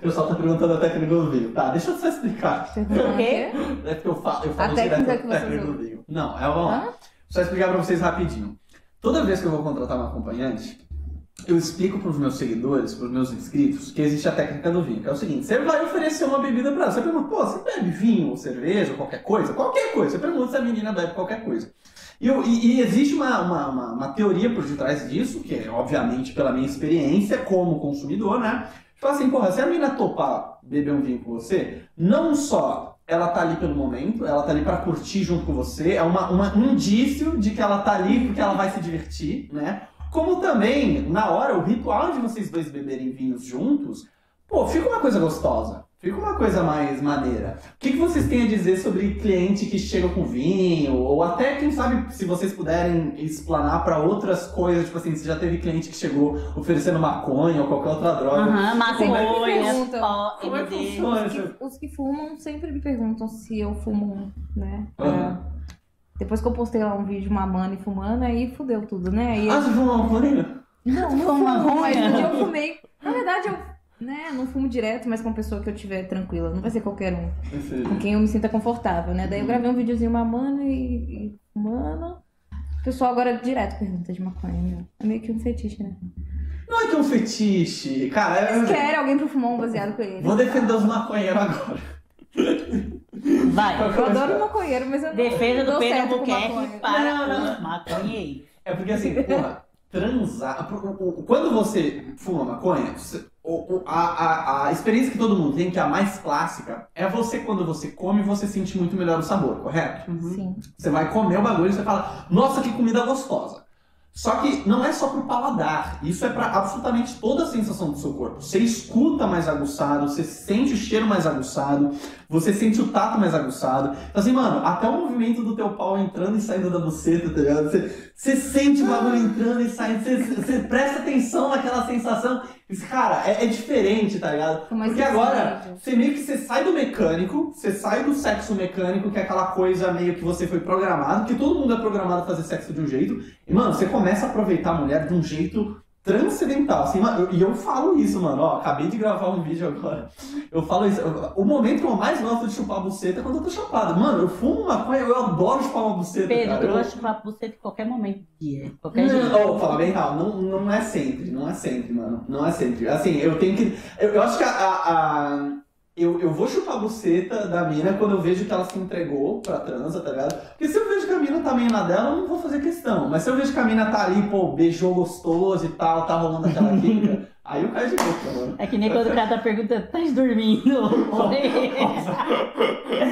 pessoal tá perguntando a técnica do vinho. Tá, deixa eu só explicar. O quê? É porque eu falo A técnica que você técnica do usou. vinho. Não, vamos lá. Só explicar pra vocês rapidinho. Toda vez que eu vou contratar uma acompanhante, eu explico pros meus seguidores, pros meus inscritos, que existe a técnica do vinho. Que é o seguinte, você vai oferecer uma bebida pra ela. Você pergunta, pô, você bebe vinho, cerveja, qualquer coisa? Qualquer coisa. Você pergunta se a menina bebe qualquer coisa. E existe uma teoria por detrás disso, que é, obviamente, pela minha experiência como consumidor, né? Fala assim, porra, se a menina topar beber um vinho com você, não só ela tá ali pelo momento, ela tá ali pra curtir junto com você, é um indício de que ela tá ali porque ela vai se divertir, né? Como também, na hora, o ritual de vocês dois beberem vinhos juntos, pô, fica uma coisa gostosa. Fica uma coisa mais maneira. O que vocês têm a dizer sobre cliente que chega com vinho? Ou até, quem sabe, se vocês puderem explanar para outras coisas, tipo assim, se já teve cliente que chegou oferecendo maconha ou qualquer outra droga. Maconha, perguntam. Como é que funciona isso? Os que fumam sempre me perguntam se eu fumo, né? Depois que eu postei lá um vídeo mamando e fumando, aí fudeu tudo, né? Aí você fuma maconha? Não fumo, mas um dia eu fumei. Na verdade, não fumo direto, mas com uma pessoa que eu tiver tranquila. Não vai ser qualquer um. Com quem eu me sinta confortável, né? Daí eu gravei um videozinho mamando e fumando. O pessoal agora direto pergunta de maconha, meu. É meio que um fetiche, né? Não é que é um fetiche. Cara, Eles querem alguém pra fumar um baseado com ele. Vou defender os maconheiros agora. Vai. Eu adoro maconheiro, mas eu não Defesa do dou Pedro certo com Albuquerque maconha. para os maconheiros. É porque assim, porra, transar. Quando você fuma maconha, a experiência que todo mundo tem, que é a mais clássica, é você, quando você come, você sente muito melhor o sabor, correto? Sim. Você vai comer o bagulho e você fala, nossa, que comida gostosa. Só que não é só pro paladar, isso é pra absolutamente toda a sensação do seu corpo. Você escuta mais aguçado, você sente o cheiro mais aguçado, você sente o tato mais aguçado. Então assim, mano, até o movimento do teu pau entrando e saindo da buceta, tá ligado? Você sente o bagulho entrando e saindo, você presta atenção naquela sensação. Isso, cara, é diferente, tá ligado? Porque agora, você meio que você sai do mecânico, você sai do sexo mecânico, que é aquela coisa meio que você foi programado, que todo mundo é programado a fazer sexo de um jeito, e, mano, você começa a aproveitar a mulher de um jeito transcendental, assim, e eu falo isso, mano, ó, acabei de gravar um vídeo agora, eu falo isso, o momento que eu mais gosto de chupar a buceta é quando eu tô chapado, mano, eu fumo maconha, eu adoro chupar uma buceta, Pedro, cara. eu gosto de chupar buceta em qualquer momento do dia, qualquer jeito. Não, fala bem real, não é sempre, mano, não é sempre, assim, eu tenho que, eu acho que eu vou chupar a buceta da mina quando eu vejo que ela se entregou pra transa, tá ligado? Porque se eu vejo que a mina tá meio na dela, eu não vou fazer questão. Mas se eu vejo que a mina tá ali, pô, beijou gostoso e tal, tá rolando aquela química, aí eu caio de boca, mano. É que nem quando o cara tá perguntando, tá dormindo?